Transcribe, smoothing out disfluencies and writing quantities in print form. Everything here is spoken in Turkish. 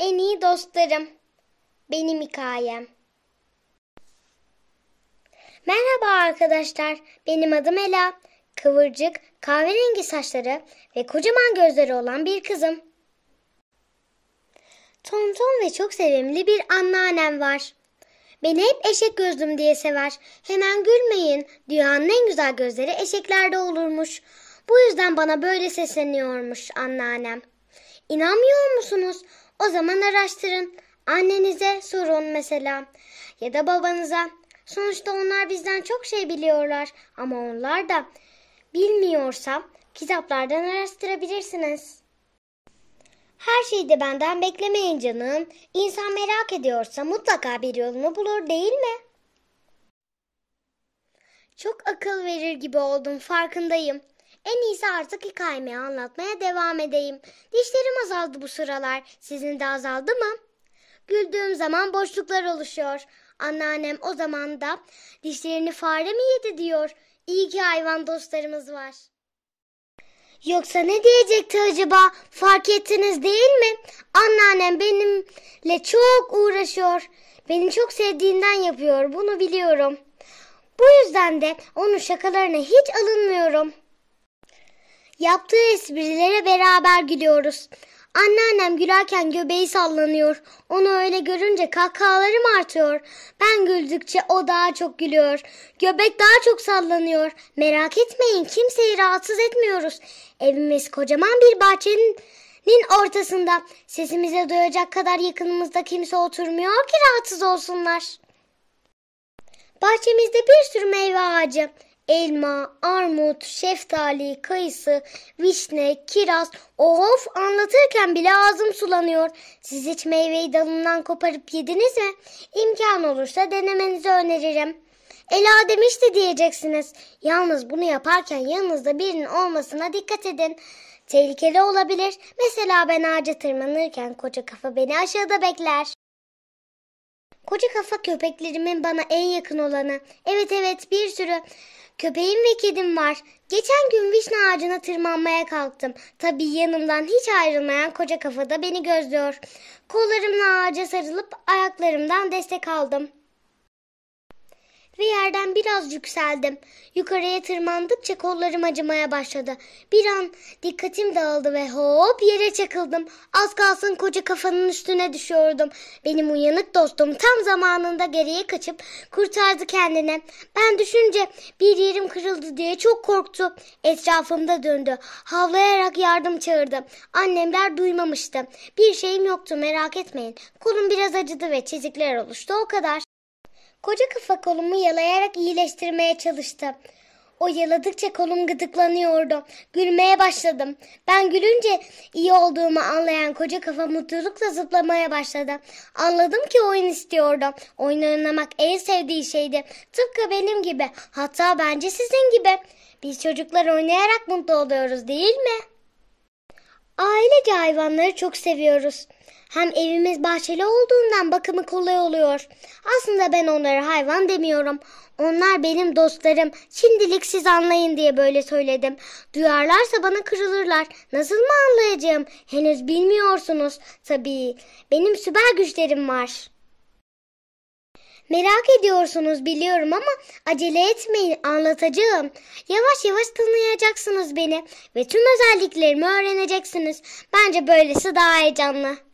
En iyi dostlarım. Benim hikayem. Merhaba arkadaşlar. Benim adım Ela. Kıvırcık, kahverengi saçları ve kocaman gözleri olan bir kızım. Tonton ve çok sevimli bir anneannem var. Beni hep eşek gözlüm diye sever. Hemen gülmeyin. Dünyanın en güzel gözleri eşeklerde olurmuş. Bu yüzden bana böyle sesleniyormuş anneannem. İnanmıyor musunuz? O zaman araştırın. Annenize sorun mesela. Ya da babanıza. Sonuçta onlar bizden çok şey biliyorlar. Ama onlar da bilmiyorsa kitaplardan araştırabilirsiniz. Her şeyi de benden beklemeyin canım. İnsan merak ediyorsa mutlaka bir yolunu bulur, değil mi? Çok akıl verir gibi oldum, farkındayım. En iyisi artık hikayemi anlatmaya devam edeyim. Dişlerim azaldı bu sıralar. Sizin de azaldı mı? Güldüğüm zaman boşluklar oluşuyor. Anneannem o zaman da dişlerini fare mi yedi diyor. İyi ki hayvan dostlarımız var. Yoksa ne diyecekti acaba? Fark ettiniz değil mi? Anneannem benimle çok uğraşıyor. Beni çok sevdiğinden yapıyor. Bunu biliyorum. Bu yüzden de onun şakalarına hiç alınmıyorum. Yaptığı esprilere beraber gülüyoruz. Anneannem gülerken göbeği sallanıyor. Onu öyle görünce kahkahalarım artıyor. Ben güldükçe o daha çok gülüyor. Göbek daha çok sallanıyor. Merak etmeyin, kimseyi rahatsız etmiyoruz. Evimiz kocaman bir bahçenin ortasında. Sesimizi duyacak kadar yakınımızda kimse oturmuyor ki rahatsız olsunlar. Bahçemizde bir sürü meyve ağacı. Elma, armut, şeftali, kayısı, vişne, kiraz. Of, anlatırken bile ağzım sulanıyor. Siz hiç meyveyi dalından koparıp yediniz mi? İmkan olursa denemenizi öneririm. Ela demişti diyeceksiniz. Yalnız bunu yaparken yanınızda birinin olmasına dikkat edin. Tehlikeli olabilir. Mesela ben ağaca tırmanırken koca kafa beni aşağıda bekler. Koca kafa köpeklerimin bana en yakın olanı. Evet, bir sürü köpeğim ve kedim var. Geçen gün vişne ağacına tırmanmaya kalktım. Tabii yanımdan hiç ayrılmayan koca kafa da beni gözlüyor. Kollarımla ağaca sarılıp ayaklarımdan destek aldım. Ve yerden biraz yükseldim. Yukarıya tırmandıkça kollarım acımaya başladı. Bir an dikkatim dağıldı ve hop yere çakıldım. Az kalsın koca kafanın üstüne düşüyordum. Benim uyanık dostum tam zamanında geriye kaçıp kurtardı kendini. Ben düşünce bir yerim kırıldı diye çok korktu. Etrafımda döndü. Havlayarak yardım çağırdı. Annemler duymamıştı. Bir şeyim yoktu, merak etmeyin. Kolum biraz acıdı ve çizikler oluştu, o kadar. Koca kafa kolumu yalayarak iyileştirmeye çalıştı. O yaladıkça kolum gıdıklanıyordu. Gülmeye başladım. Ben gülünce iyi olduğumu anlayan koca kafa mutlulukla zıplamaya başladı. Anladım ki oyun istiyordu. Oyun oynamak en sevdiği şeydi. Tıpkı benim gibi. Hatta bence sizin gibi. Biz çocuklar oynayarak mutlu oluyoruz, değil mi? Ailece hayvanları çok seviyoruz. Hem evimiz bahçeli olduğundan bakımı kolay oluyor. Aslında ben onlara hayvan demiyorum. Onlar benim dostlarım. Şimdilik siz anlayın diye böyle söyledim. Duyarlarsa bana kırılırlar. Nasıl mı anlayacağım? Henüz bilmiyorsunuz. Tabii benim süper güçlerim var. Merak ediyorsunuz biliyorum ama acele etmeyin, anlatacağım. Yavaş yavaş tanıyacaksınız beni ve tüm özelliklerimi öğreneceksiniz. Bence böylesi daha heyecanlı.